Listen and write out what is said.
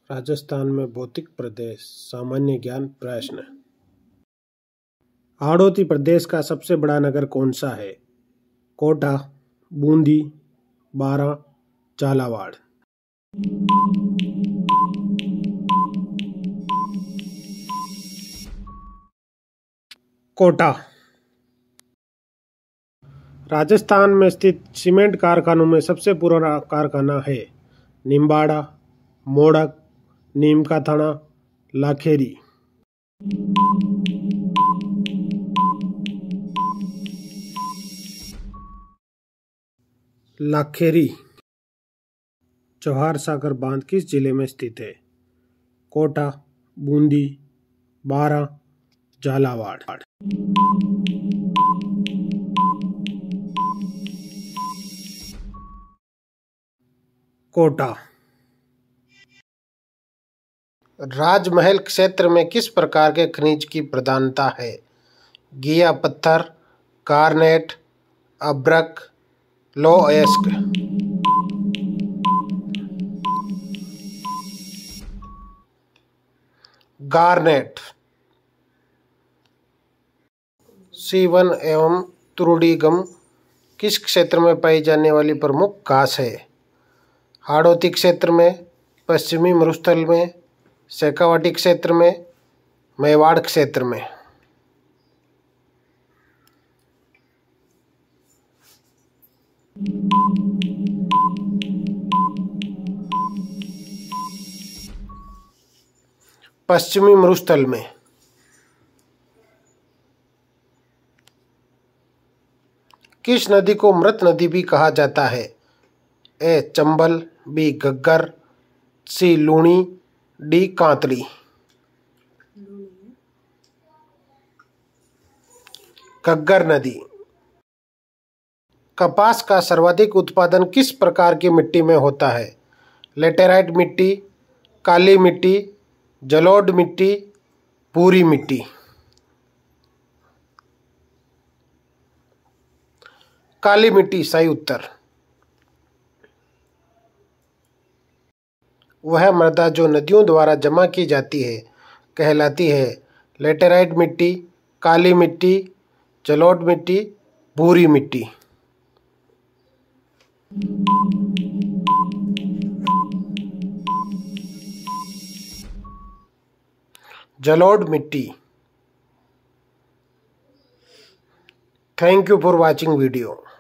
राजस्थान में भौतिक प्रदेश सामान्य ज्ञान प्रश्न। हाड़ौती प्रदेश का सबसे बड़ा नगर कौन सा है? कोटा, बूंदी, बारां, झालावाड़। कोटा। राजस्थान में स्थित सीमेंट कारखानों में सबसे पुराना कारखाना है निम्बाड़ा, मोड़क, नीम का थाना, लाखेरी। लाखेरी। जवाहर सागर बांध किस जिले में स्थित है? कोटा, बूंदी, बारां, झालावाड़। कोटा। राजमहल क्षेत्र में किस प्रकार के खनिज की प्रधानता है? घिया पत्थर, गार्नेट, अब्रक, लौह अयस्क। गार्नेट। सीवन एवं तुरुडीगम किस क्षेत्र में पाई जाने वाली प्रमुख घास है? हाड़ौती क्षेत्र में, पश्चिमी मरुस्थल में, शेखावाटी क्षेत्र में, मेवाड़ क्षेत्र में। पश्चिमी मरुस्थल में। किस नदी को मृत नदी भी कहा जाता है? A Chambal, B Ghaggar, C Luni, D Kantli. Ghaggar नदी। कपास का सर्वाधिक उत्पादन किस प्रकार की मिट्टी में होता है? लेटेराइट मिट्टी, काली मिट्टी, जलोढ़ मिट्टी, भूरी मिट्टी। काली मिट्टी सही उत्तर। वह मृदा जो नदियों द्वारा जमा की जाती है कहलाती है लेटेराइट मिट्टी, काली मिट्टी, जलोढ़ मिट्टी, भूरी मिट्टी। जलोढ़ मिट्टी। Thank you for watching video.